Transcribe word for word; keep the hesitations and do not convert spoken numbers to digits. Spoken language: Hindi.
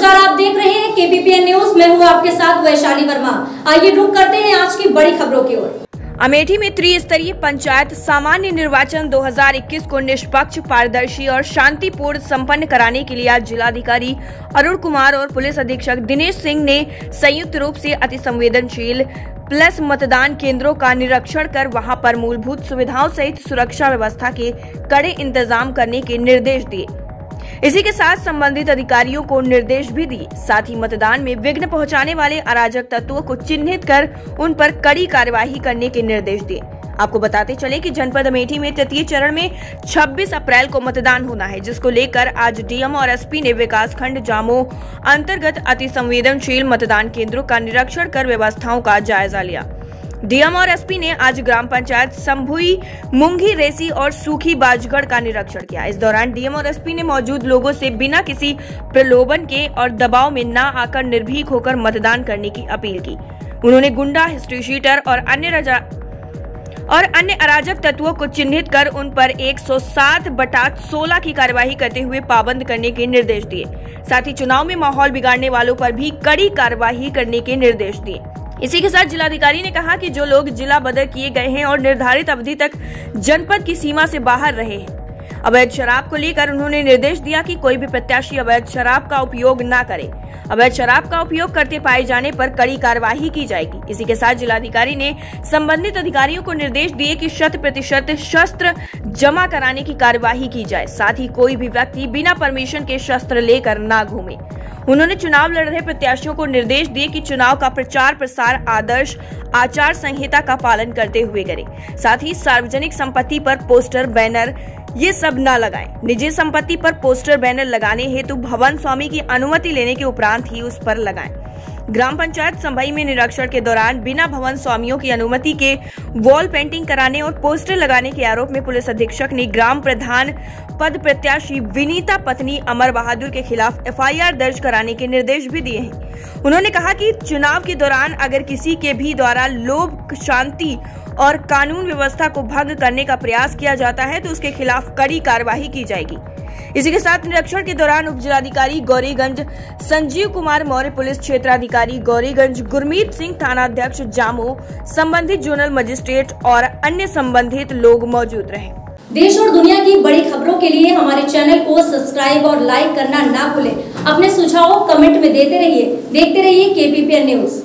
नमस्कार, आप देख रहे हैं केपीपीएन न्यूज। मैं हूं आपके साथ वैशाली वर्मा। आइए रुक करते हैं आज की बड़ी खबरों की ओर। अमेठी में त्रिस्तरीय पंचायत सामान्य निर्वाचन दो हज़ार इक्कीस को निष्पक्ष, पारदर्शी और शांतिपूर्ण संपन्न कराने के लिए आज जिलाधिकारी अरुण कुमार और पुलिस अधीक्षक दिनेश सिंह ने संयुक्त रूप से अति संवेदनशील प्लस मतदान केंद्रों का निरीक्षण कर वहां पर मूलभूत सुविधाओं सहित सुरक्षा व्यवस्था के कड़े इंतजाम करने के निर्देश दिए। इसी के साथ संबंधित अधिकारियों को निर्देश भी दिए। साथ ही मतदान में विघ्न पहुंचाने वाले अराजक तत्वों को चिन्हित कर उन पर कड़ी कार्यवाही करने के निर्देश दिए। आपको बताते चले कि जनपद अमेठी में तृतीय चरण में छब्बीस अप्रैल को मतदान होना है, जिसको लेकर आज डीएम और एसपी ने विकास खंड जामो अंतर्गत अति संवेदनशील मतदान केंद्रों का निरीक्षण कर व्यवस्थाओं का जायजा लिया। डीएम और एसपी ने आज ग्राम पंचायत संभुई, मुंगी रेसी और सूखी बाजगढ़ का निरीक्षण किया। इस दौरान डीएम और एसपी ने मौजूद लोगों से बिना किसी प्रलोभन के और दबाव में न आकर निर्भीक होकर मतदान करने की अपील की। उन्होंने गुंडा, हिस्ट्री शीटर और अन्य रजा और अन्य अराजक तत्वों को चिन्हित कर उन पर एक सौ सात बटा सोलह की कार्यवाही करते हुए पाबंद करने के निर्देश दिए। साथ ही चुनाव में माहौल बिगाड़ने वालों पर भी कड़ी कार्यवाही करने के निर्देश दिए। इसी के साथ जिलाधिकारी ने कहा कि जो लोग जिला बदल किए गए हैं और निर्धारित अवधि तक जनपद की सीमा से बाहर रहे हैं, अवैध शराब को लेकर उन्होंने निर्देश दिया कि कोई भी प्रत्याशी अवैध शराब का उपयोग न करे। अवैध शराब का उपयोग करते पाए जाने पर कड़ी कार्यवाही की जाएगी। इसी के साथ जिलाधिकारी ने संबंधित अधिकारियों को निर्देश दिए कि शत प्रतिशत शस्त्र जमा कराने की कार्यवाही की जाए। साथ ही कोई भी व्यक्ति बिना परमिशन के शस्त्र लेकर न घूमे। उन्होंने चुनाव लड़ रहे प्रत्याशियों को निर्देश दिए कि चुनाव का प्रचार प्रसार आदर्श आचार संहिता का पालन करते हुए करें। साथ ही सार्वजनिक संपत्ति पर पोस्टर, बैनर ये सब न लगाएं। निजी संपत्ति पर पोस्टर, बैनर लगाने हेतु भवन स्वामी की अनुमति लेने के उपरांत ही उस पर लगाएं। ग्राम पंचायत संभई में निरीक्षण के दौरान बिना भवन स्वामियों की अनुमति के वॉल पेंटिंग कराने और पोस्टर लगाने के आरोप में पुलिस अधीक्षक ने ग्राम प्रधान पद प्रत्याशी विनीता पत्नी अमर बहादुर के खिलाफ एफआईआर दर्ज कराने के निर्देश भी दिए हैं। उन्होंने कहा कि चुनाव के दौरान अगर किसी के भी द्वारा लोभ, शांति और कानून व्यवस्था को भंग करने का प्रयास किया जाता है तो उसके खिलाफ कड़ी कार्यवाही की जाएगी। इसी के साथ निरीक्षण के दौरान उप जिलाधिकारी गौरीगंज संजीव कुमार मौर्य, पुलिस क्षेत्राधिकारी गौरीगंज गुरमीत सिंह, थाना अध्यक्ष जामो, संबंधित जोनल मजिस्ट्रेट और अन्य संबंधित लोग मौजूद रहे। देश और दुनिया की बड़ी खबरों के लिए हमारे चैनल को सब्सक्राइब और लाइक करना ना भूलें। अपने सुझाव कमेंट में देते रहिए। देखते रहिए केपीपीएन न्यूज।